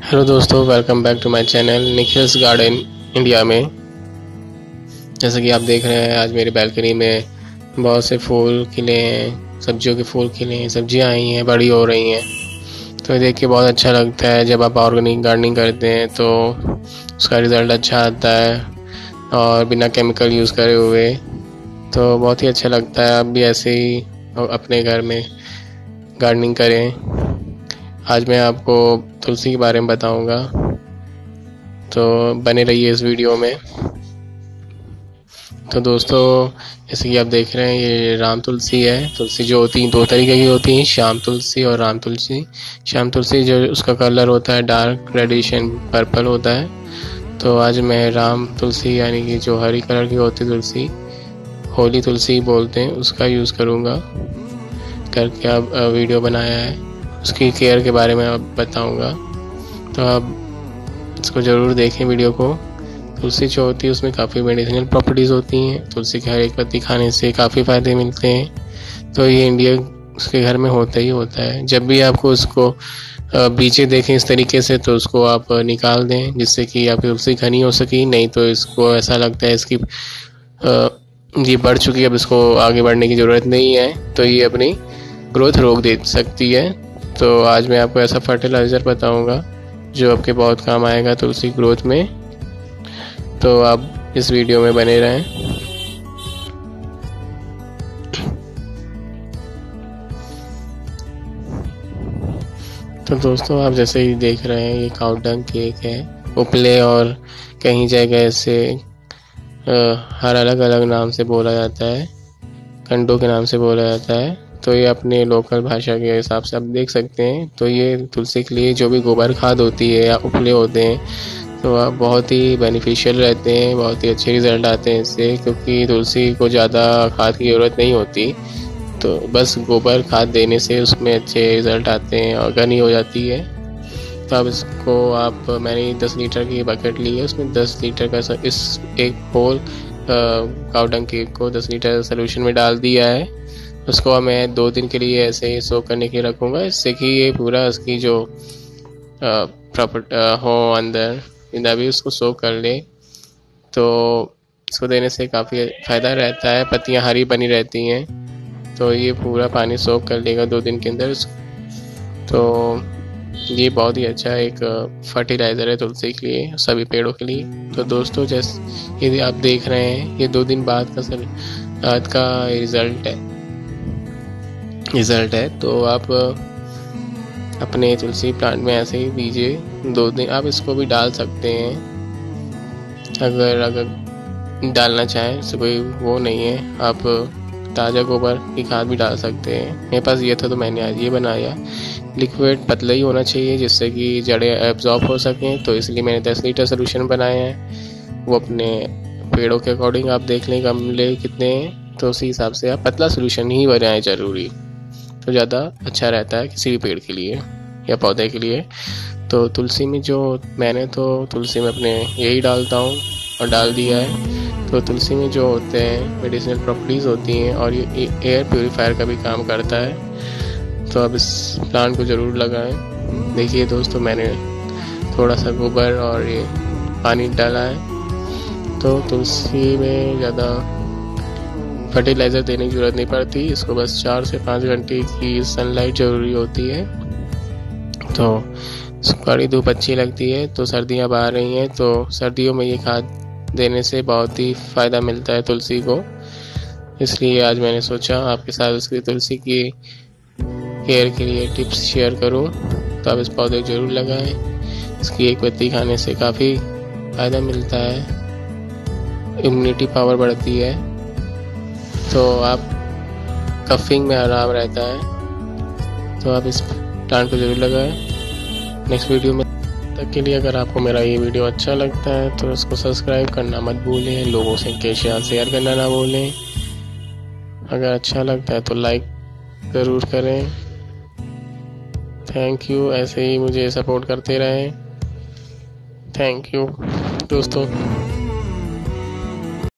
Hello दोस्तों, welcome back to my channel Nikhil's garden India में। जैसा कि आप देख रहे हैं, आज मेरी बैल्कनी में बहुत से फूल खिले हैं, सब्जियों के फूल खिले हैं, सब्जियां आई हैं, बड़ी हो रही हैं। तो ये देख के बहुत अच्छा लगता है। जब आप ऑर्गेनिक गार्डनिंग करते हैं तो उसका रिज़ल्ट अच्छा आता है और बिना केमिकल यूज़ करे हुए, तो बहुत ही अच्छा लगता है। आप भी ऐसे ही अपने घर में गार्डनिंग करें। आज मैं आपको तुलसी के बारे में बताऊंगा, तो बने रहिए इस वीडियो में। तो दोस्तों, जैसे कि आप देख रहे हैं, ये राम तुलसी है। तुलसी जो होती है दो तरीके की होती है, श्याम तुलसी और राम तुलसी। श्याम तुलसी जो उसका कलर होता है डार्क रेडिश पर्पल होता है। तो आज मैं राम तुलसी यानी कि जो हरी कलर की होती है तुलसी, होली तुलसी बोलते हैं, उसका यूज़ करूँगा करके अब वीडियो बनाया है। उसकी केयर के बारे में अब बताऊँगा, तो आप इसको ज़रूर देखें वीडियो को। तुलसी जो होती है उसमें काफ़ी मेडिसिनल प्रॉपर्टीज़ होती हैं। तुलसी की हर एक पत्ती खाने से काफ़ी फ़ायदे मिलते हैं। तो ये इंडिया उसके घर में होता ही होता है। जब भी आपको उसको बीजे देखें इस तरीके से, तो उसको आप निकाल दें, जिससे कि आपकी तुलसी घनी हो सके। नहीं तो इसको ऐसा लगता है इसकी ये बढ़ चुकी है, अब इसको आगे बढ़ने की ज़रूरत नहीं है, तो ये अपनी ग्रोथ रोक दे सकती है। तो आज मैं आपको ऐसा फर्टिलाइज़र बताऊंगा जो आपके बहुत काम आएगा तुलसी ग्रोथ में। तो आप इस वीडियो में बने रहें। तो दोस्तों, आप जैसे ही देख रहे हैं, ये काउडंग केक है। उपले और कहीं जगह ऐसे हर अलग अलग नाम से बोला जाता है, कंडों के नाम से बोला जाता है। तो ये अपने लोकल भाषा के हिसाब से आप देख सकते हैं। तो ये तुलसी के लिए जो भी गोबर खाद होती है या उपले होते हैं, तो बहुत ही बेनिफिशियल रहते हैं, बहुत ही अच्छे रिज़ल्ट आते हैं इससे, क्योंकि तुलसी को ज़्यादा खाद की ज़रूरत नहीं होती। तो बस गोबर खाद देने से उसमें अच्छे रिज़ल्ट आते हैं और घनी हो जाती है। तो अब इसको मैंने 10 लीटर की बकेट ली है, उसमें 10 लीटर का इस एक होल काउडंग केक को 10 लीटर सोल्यूशन में डाल दिया है। उसको मैं 2 दिन के लिए ऐसे ही सोक करने के लिए रखूँगा, इससे कि ये पूरा इसकी जो प्रॉपर हो अंदर इधर भी उसको सोक कर ले। तो इसको देने से काफ़ी फ़ायदा रहता है, पत्तियाँ हरी बनी रहती हैं। तो ये पूरा पानी सोक कर लेगा 2 दिन के अंदर। तो ये बहुत ही अच्छा एक फर्टिलाइज़र है तुलसी के लिए, सभी पेड़ों के लिए। तो दोस्तों, जैसे यदि आप देख रहे हैं, ये 2 दिन बाद का रिज़ल्ट है। तो आप अपने तुलसी प्लांट में ऐसे ही दीजिए 2 दिन। आप इसको भी डाल सकते हैं अगर डालना चाहें, तो कोई वो नहीं है। आप ताज़ा गोबर की खाद भी डाल सकते हैं। मेरे पास ये था तो मैंने आज ये बनाया। लिक्विड पतला ही होना चाहिए, जिससे कि जड़ें एब्जॉर्ब हो सकें। तो इसलिए मैंने 10 लीटर सोल्यूशन बनाया है। वो अपने पेड़ों के अकॉर्डिंग आप देख लें गमले कितने हैं, तो उसी हिसाब से आप पतला सोल्यूशन ही बनाएं ज़रूरी, तो ज़्यादा अच्छा रहता है किसी भी पेड़ के लिए या पौधे के लिए। तो तुलसी में मैंने तो तुलसी में अपने यही डालता हूँ और डाल दिया है। तो तुलसी में जो होते हैं मेडिसिनल प्रॉपर्टीज़ होती हैं, और ये एयर प्योरीफायर का भी काम करता है। तो अब इस प्लांट को ज़रूर लगाएं। देखिए दोस्तों, मैंने थोड़ा सा गोबर और ये पानी डाला है। तो तुलसी में ज़्यादा फर्टिलाइज़र देने की ज़रूरत नहीं पड़ती। इसको बस 4 से 5 घंटे की सनलाइट ज़रूरी होती है। तो कड़ी धूप अच्छी लगती है। तो सर्दियाँ आ रही हैं, तो सर्दियों में ये खाद देने से बहुत ही फ़ायदा मिलता है तुलसी को। इसलिए आज मैंने सोचा आपके साथ उसकी तुलसी की केयर के लिए टिप्स शेयर करूं। तो आप इस पौधे को ज़रूर लगाएं। इसकी एक पत्ती खाने से काफ़ी फ़ायदा मिलता है, इम्यूनिटी पावर बढ़ती है। तो आप कफिंग में आराम रहता है। तो आप इस प्लांट को ज़रूर लगाएं। नेक्स्ट वीडियो में तक के लिए, अगर आपको मेरा ये वीडियो अच्छा लगता है तो इसको सब्सक्राइब करना मत भूलें, लोगों से शेयर करना ना भूलें। अगर अच्छा लगता है तो लाइक ज़रूर करें। थैंक यू, ऐसे ही मुझे सपोर्ट करते रहें। थैंक यू दोस्तों।